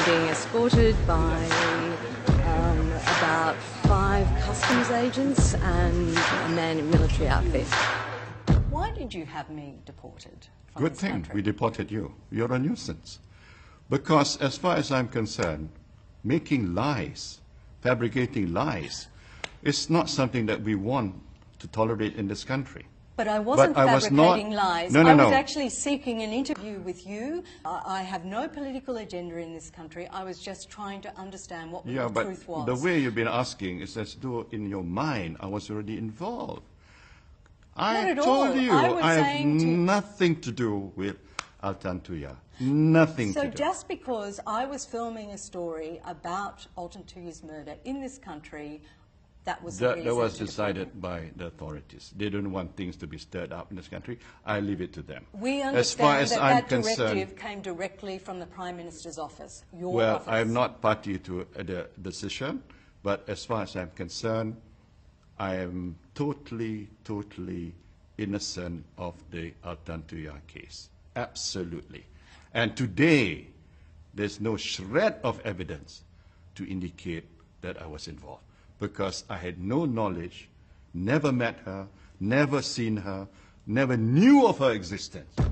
I'm being escorted by about 5 customs agents and a man in military outfit. Why did you have me deported from Good this thing country? we deported you. You're a nuisance. Because as far as I'm concerned, making lies, fabricating lies, is not something that we want to tolerate in this country. But I wasn't fabricating lies. No. I was actually seeking an interview with you. I have no political agenda in this country. I was just trying to understand what the truth was. The way you've been asking is as though in your mind I was already involved. I told you I have nothing to do with Altan Tuya. Nothing to do. So just because I was filming a story about Altan Tuya's murder in this country, that was the reason. That was decided by the authorities. They don't want things to be stirred up in this country. I leave it to them. We understand that directive came directly from the Prime Minister's office, your office. Well, I'm not party to the decision, but as far as I'm concerned, I am totally innocent of the Altan Tuya case. Absolutely. And today, there's no shred of evidence to indicate that I was involved, because I had no knowledge, never met her, never seen her, never knew of her existence.